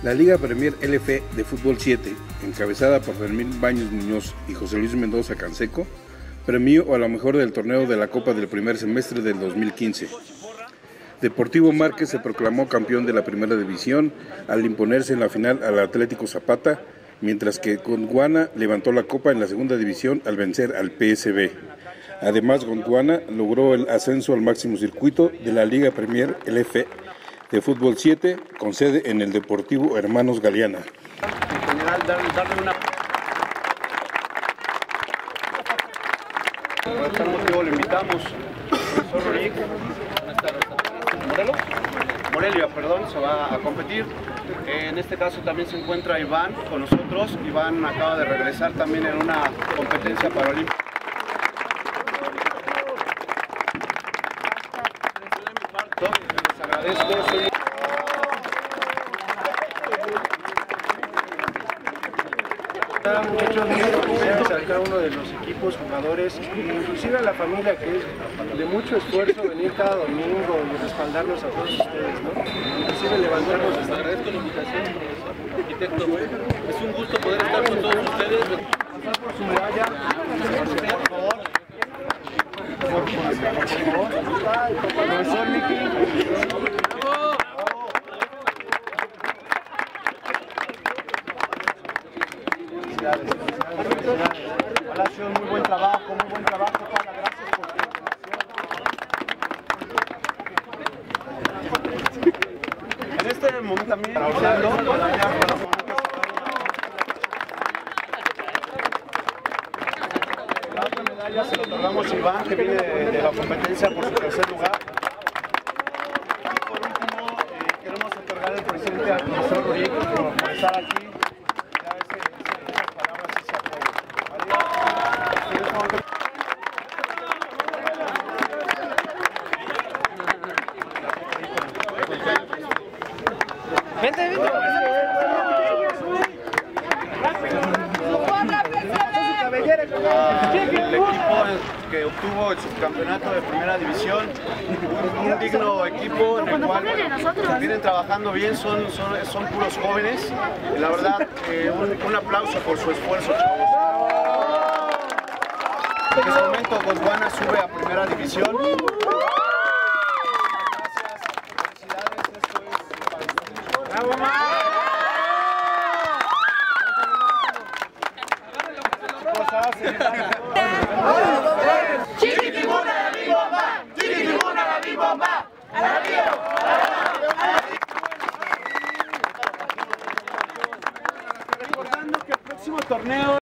La Liga Premier LF de Fútbol 7, encabezada por Fermín Baños Muñoz y José Luis Mendoza Canseco, premió a la mejor del torneo de la Copa del primer semestre del 2015. Deportivo Márquez se proclamó campeón de la primera división al imponerse en la final al Atlético Zapata, mientras que Gondwana levantó la copa en la segunda división al vencer al PSV. Además, Gondwana logró el ascenso al máximo circuito de la Liga Premier LF de Fútbol 7, con sede en el Deportivo Hermanos Galeana. En general, darle una... Por tal motivo lo invitamos, profesor Rick, Morelia, se va a competir. En este caso también se encuentra Iván con nosotros. Iván acaba de regresar también en una competencia paralímpica. Les agradezco. Muchachos, gracias a cada uno de los equipos, jugadores, inclusive a la familia, que es de mucho esfuerzo venir cada domingo y respaldarnos a todos ustedes, ¿no? Inclusive levantarnos. Les agradezco la invitación, arquitecto. Es un gusto poder estar con todos ustedes. Pasar por su medalla, por favor. Profesor Miki. Palacio, muy buen trabajo, Paula, gracias por tu información. En este momento también la otra medalla se la otorgamos a Iván, que viene de la competencia por su tercer lugar. Y por último, queremos otorgar al presidente al profesor Rick por estar aquí. Vente. El equipo que obtuvo el subcampeonato de primera división, un digno equipo en el cual vienen trabajando bien, son puros jóvenes. Y la verdad, un aplauso por su esfuerzo, chavos. En este momento Gondwana sube a primera división. Recordando que el próximo torneo